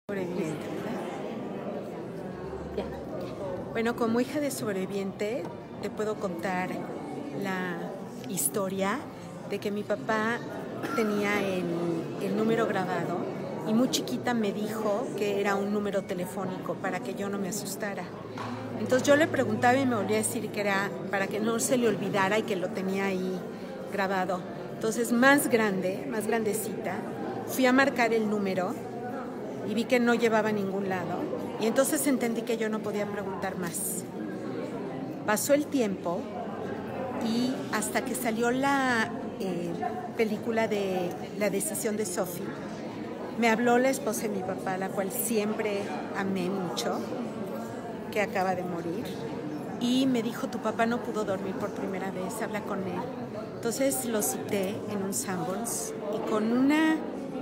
Sobreviviente, ¿verdad? Ya. Bueno, como hija de sobreviviente, te puedo contar la historia de que mi papá tenía el número grabado y muy chiquita me dijo que era un número telefónico para que yo no me asustara. Entonces yo le preguntaba y me volvía a decir que era para que no se le olvidara y que lo tenía ahí grabado. Entonces más grandecita, fui a marcar el número y vi que no llevaba a ningún lado y entonces entendí que yo no podía preguntar más. Pasó el tiempo y hasta que salió la película de La decisión de Sophie, me habló la esposa de mi papá, la cual siempre amé mucho, que acaba de morir, y me dijo: tu papá no pudo dormir por primera vez, habla con él. Entonces lo cité en un Sanborns y con una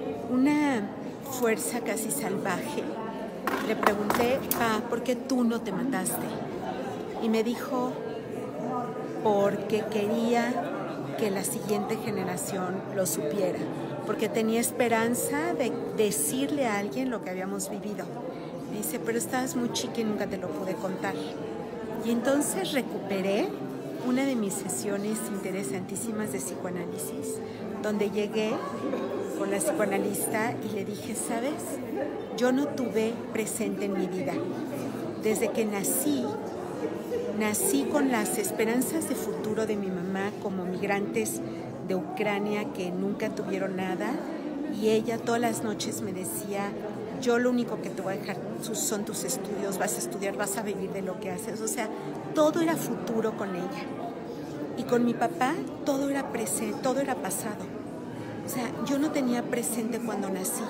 fuerza casi salvaje le pregunté: pa, ¿por qué tú no te mataste? Y me dijo: porque quería que la siguiente generación lo supiera, porque tenía esperanza de decirle a alguien lo que habíamos vivido. Me dice: pero estabas muy chica y nunca te lo pude contar. Y entonces recuperé una de mis sesiones interesantísimas de psicoanálisis, donde llegué con la psicoanalista y le dije: ¿sabes? Yo no tuve presente en mi vida. Desde que nací con las esperanzas de futuro de mi mamá como migrantes de Ucrania que nunca tuvieron nada, y ella todas las noches me decía: yo lo único que te voy a dejar son tus estudios, vas a estudiar, vas a vivir de lo que haces. O sea, todo era futuro con ella. Y con mi papá todo era presente, todo era pasado. O sea, yo no tenía presente cuando nací.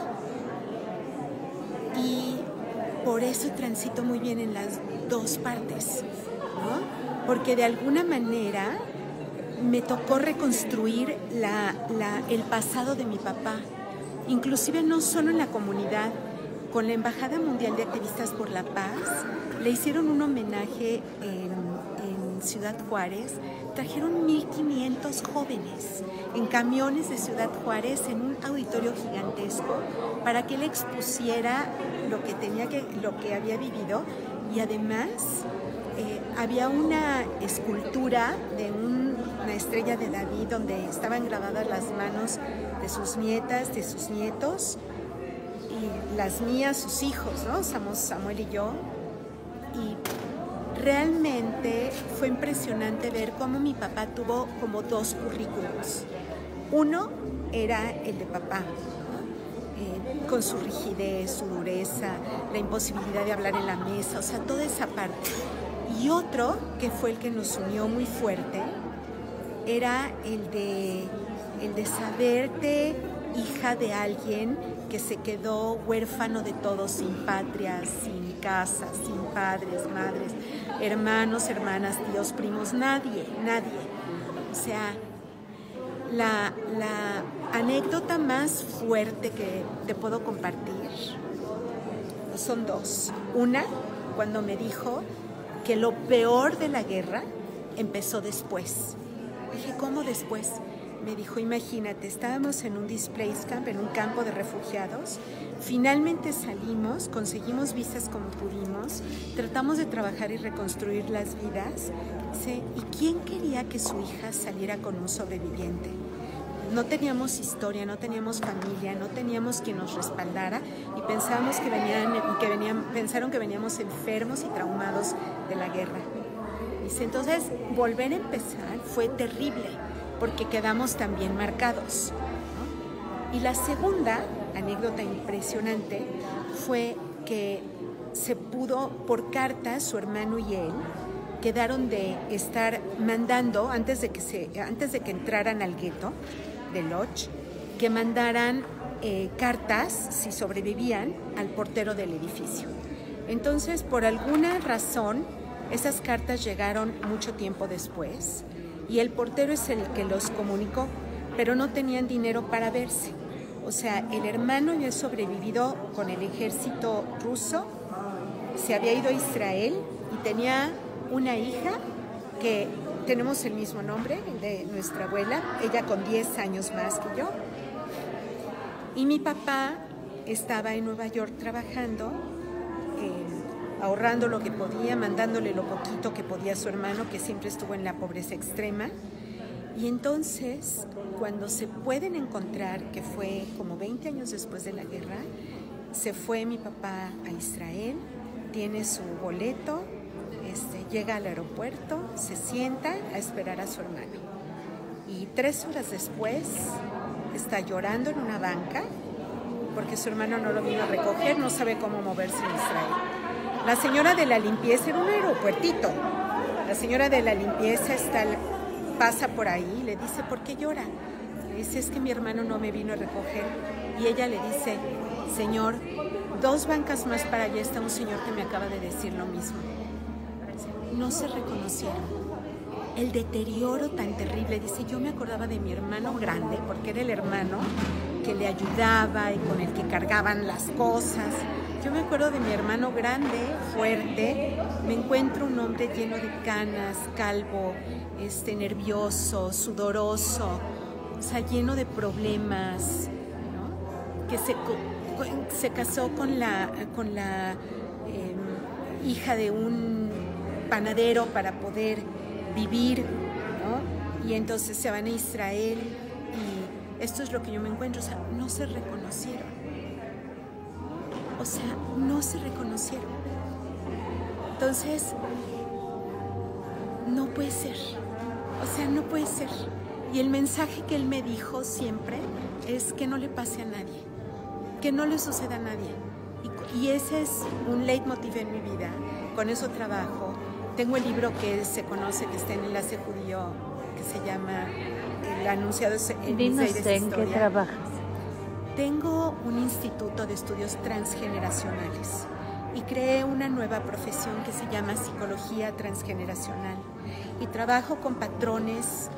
Y por eso transito muy bien en las dos partes, ¿no? Porque de alguna manera me tocó reconstruir el pasado de mi papá. Inclusive no solo en la comunidad, con la Embajada Mundial de Activistas por la Paz, le hicieron un homenaje en Ciudad Juárez. Trajeron 1,500 jóvenes en camiones de Ciudad Juárez en un auditorio gigantesco para que él expusiera lo que había vivido, y además había una escultura de una estrella de David donde estaban grabadas las manos de sus nietas, de sus nietos, y las mías, sus hijos, ¿no? Samuel y yo. Y realmente fue impresionante ver cómo mi papá tuvo como dos currículums. Uno era el de papá, con su rigidez, su dureza, la imposibilidad de hablar en la mesa, o sea, toda esa parte. Y otro, que fue el que nos unió muy fuerte, era el de saberte hija de alguien que se quedó huérfano de todo, sin patria, sin casa, sin padres, madres, hermanos, hermanas, tíos, primos, nadie. O sea, la anécdota más fuerte que te puedo compartir son dos. Una, cuando me dijo que lo peor de la guerra empezó después. Dije: ¿cómo después? Me dijo: imagínate, estábamos en un displaced camp, en un campo de refugiados, finalmente salimos, conseguimos visas como pudimos, tratamos de trabajar y reconstruir las vidas. ¿Y quién quería que su hija saliera con un sobreviviente? No teníamos historia, no teníamos familia, no teníamos quien nos respaldara, y pensaron que veníamos enfermos y traumados de la guerra. Dice: entonces volver a empezar fue terrible, porque quedamos también marcados, ¿no? Y la segunda anécdota impresionante fue que se pudo, por cartas, su hermano y él quedaron de estar mandando, antes de que entraran al gueto de Lodz, que mandaran cartas, si sobrevivían, al portero del edificio. Entonces, por alguna razón, esas cartas llegaron mucho tiempo después, y el portero es el que los comunicó, pero no tenían dinero para verse. O sea, el hermano había sobrevivido con el ejército ruso, se había ido a Israel y tenía una hija que tenemos el mismo nombre, el de nuestra abuela, ella con 10 años más que yo. Y mi papá estaba en Nueva York trabajando, ahorrando lo que podía, mandándole lo poquito que podía a su hermano, que siempre estuvo en la pobreza extrema. Y entonces, cuando se pueden encontrar, que fue como 20 años después de la guerra, se fue mi papá a Israel, tiene su boleto, llega al aeropuerto, se sienta a esperar a su hermano. Y 3 horas después está llorando en una banca porque su hermano no lo vino a recoger, no sabe cómo moverse en Israel. La señora de la limpieza, era un aeropuertito, la señora de la limpieza pasa por ahí y le dice, ¿por qué llora? Le dice, es que mi hermano no me vino a recoger. Y ella le dice, señor, 2 bancas más para allá está un señor que me acaba de decir lo mismo. No se reconocieron. El deterioro tan terrible, dice, yo me acordaba de mi hermano grande, porque era el hermano que le ayudaba y con el que cargaban las cosas. Yo me acuerdo de mi hermano grande, fuerte, me encuentro un hombre lleno de canas, calvo, nervioso, sudoroso, o sea, lleno de problemas, ¿no? Que se casó con la hija de un panadero para poder vivir, ¿no? Y entonces se van a Israel y esto es lo que yo me encuentro, o sea, no se reconocieron. O sea, no se reconocieron. Entonces, no puede ser. O sea, no puede ser. Y el mensaje que él me dijo siempre es que no le pase a nadie, que no le suceda a nadie. Y ese es un leitmotiv en mi vida. Con eso trabajo. Tengo el libro que se conoce, que está en Enlace Judío, que se llama El Anunciado en Dinos en qué trabajas. Tengo un instituto de estudios transgeneracionales y creé una nueva profesión que se llama psicología transgeneracional y trabajo con patrones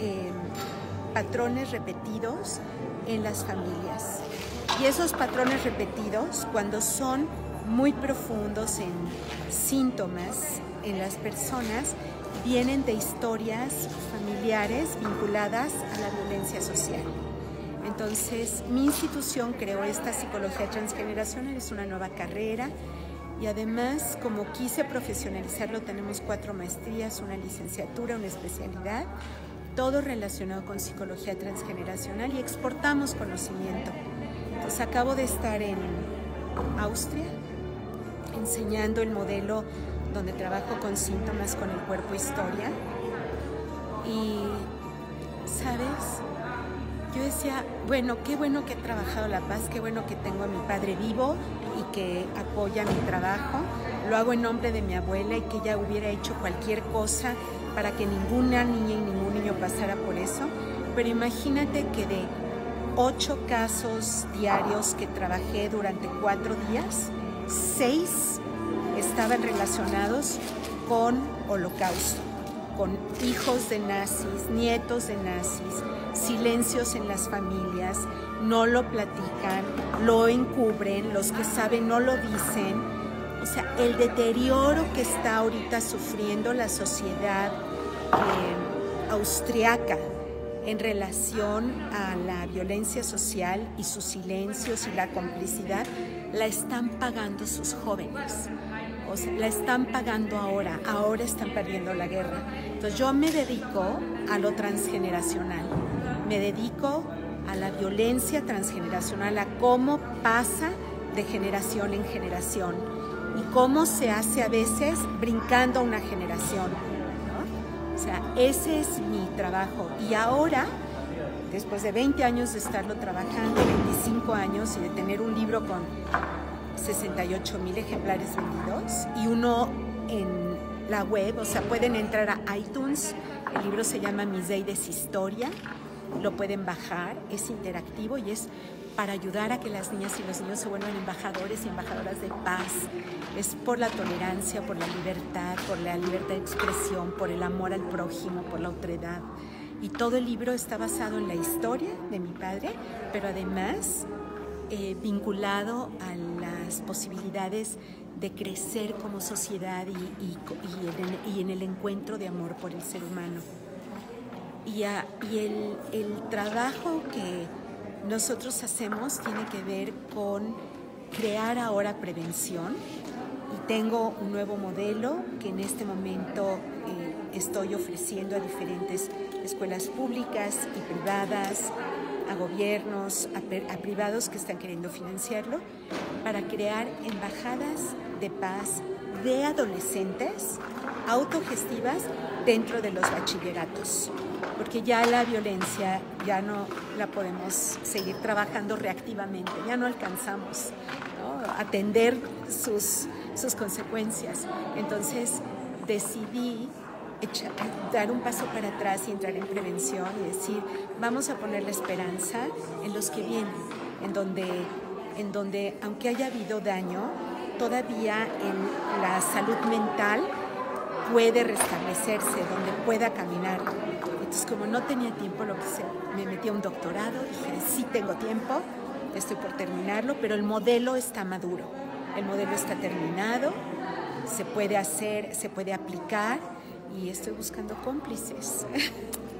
repetidos en las familias. Y esos patrones repetidos, cuando son muy profundos en síntomas en las personas, vienen de historias familiares vinculadas a la violencia social. Entonces, mi institución creó esta psicología transgeneracional, es una nueva carrera y además, como quise profesionalizarlo, tenemos 4 maestrías, una licenciatura, una especialidad, todo relacionado con psicología transgeneracional y exportamos conocimiento. Entonces, acabo de estar en Austria enseñando el modelo donde trabajo con síntomas con el cuerpo historia y, ¿sabes? Yo decía, bueno, qué bueno que he trabajado la paz, qué bueno que tengo a mi padre vivo y que apoya mi trabajo. Lo hago en nombre de mi abuela y que ella hubiera hecho cualquier cosa para que ninguna niña y ningún niño pasara por eso. Pero imagínate que de 8 casos diarios que trabajé durante 4 días, 6 estaban relacionados con Holocausto, con hijos de nazis, nietos de nazis, silencios en las familias, no lo platican, lo encubren, los que saben no lo dicen. O sea, el deterioro que está ahorita sufriendo la sociedad austriaca en relación a la violencia social y sus silencios y la complicidad, la están pagando sus jóvenes. O sea, la están pagando ahora están perdiendo la guerra. Entonces yo me dedico a lo transgeneracional, me dedico a la violencia transgeneracional, a cómo pasa de generación en generación y cómo se hace a veces brincando una generación, ¿no? O sea, ese es mi trabajo. Y ahora, después de 20 años de estarlo trabajando, 25 años y de tener un libro con 68,000 ejemplares vendidos y uno en la web, o sea, pueden entrar a iTunes, el libro se llama Mis Deides Historia, lo pueden bajar, es interactivo y es para ayudar a que las niñas y los niños se vuelvan embajadores y embajadoras de paz. Es por la tolerancia, por la libertad de expresión, por el amor al prójimo, por la otredad. Y todo el libro está basado en la historia de mi padre, pero además vinculado a las posibilidades de crecer como sociedad y en el encuentro de amor por el ser humano. Y el trabajo nosotros hacemos tiene que ver con crear ahora prevención. Y tengo un nuevo modelo que en este momento estoy ofreciendo a diferentes escuelas públicas y privadas, a gobiernos, a privados que están queriendo financiarlo, para crear embajadas de paz de adolescentes autogestivas dentro de los bachilleratos, porque ya la violencia ya no la podemos seguir trabajando reactivamente, ya no alcanzamos, ¿no?, atender sus consecuencias. Entonces decidí dar un paso para atrás y entrar en prevención y decir, vamos a poner la esperanza en los que vienen, en donde aunque haya habido daño, todavía la salud mental puede restablecerse, donde pueda caminar. Entonces, como no tenía tiempo, me metí a un doctorado, dije, sí tengo tiempo, estoy por terminarlo, pero el modelo está maduro, el modelo está terminado, se puede hacer, se puede aplicar, y estoy buscando cómplices.